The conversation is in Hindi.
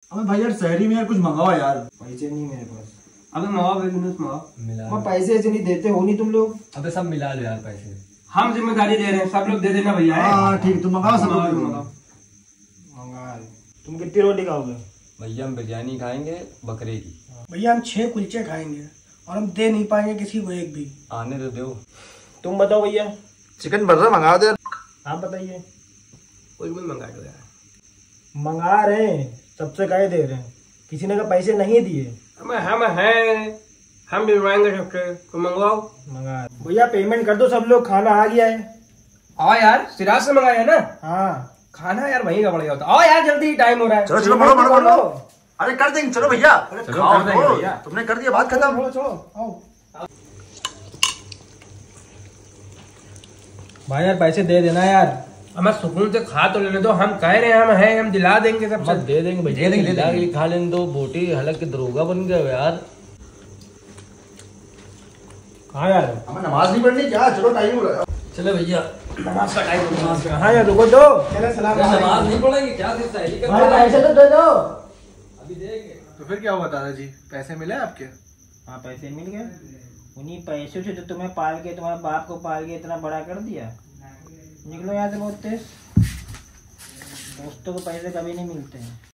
अबे भाई यार शहरी में यार कुछ मंगाओ यार। पैसे नहीं मेरे पास। अबे मंगाओ मिला। मैं पैसे ऐसे नहीं देते हो नहीं तुम लोग। अबे सब मिला लो यार पैसे। हम जिम्मेदारी दे रहे हैं, सब लोग दे देना भैया। हाँ ठीक, तुम मंगाओ सब लोग। मंगा। तुम कितनी रोटी खाओगे? भैया हम बिरयानी खाएंगे बकरे की। भैया हम 6 कुलचे खाएंगे और हम दे नहीं पाएंगे किसी को एक भी। आने तो दो। तुम बताओ भैया। चिकन बर्गर मंगा दे। आप बताइए। कोई भी मंगा दो यार। मंगा रहे हैं, सबसे काहे दे रहे हैं? किसी ने का पैसे नहीं दिए। हम हैं, हम दिलवाएंगे सबसे, तो मंगवाओ। मंगा भैया, पेमेंट कर दो, सब लोग, खाना आ गया है। आओ यार, सिराज से मंगाया ना। हाँ खाना यार वहीं का बढ़िया होता। आओ यार जल्दी, टाइम हो रहा है। चलो चलो बढ़ो बढ़ो बढ़ो। अरे कर देंगे, चलो भैया। चलो कर देंगे भैया। तुमने कर दिया, बात खत्म। चलो आओ। भाई यार पैसे दे देना यार। हमें सुकून से खा तो लेने दो। हम कह रहे हैं हम हैं, हम दिला देंगे सब। दे देंगे भैया, दिला के खा लेने दो। बोटी हलक के दरोगा बन गए यार। हाँ यार, हमें नमाज नहीं पढ़नी क्या? चलो टाइम हो रहा है। चलो भैया नमाज का टाइम हो गया। हाँ यार रुको दो। नमाज नहीं पढ़ेंगे क्या? भाई पैसे तो दे दो। अभी देंगे। तो फिर क्या हुआ दादाजी, पैसे मिले आपके? हाँ पैसे मिल गए। उन्हीं पैसों से तो तुम्हें पाल के, तुम्हारे बाप को पाल के इतना बड़ा कर दिया। निकलो यहाँ से बहुत तेज। दोस्तों को पैसे कभी नहीं मिलते हैं।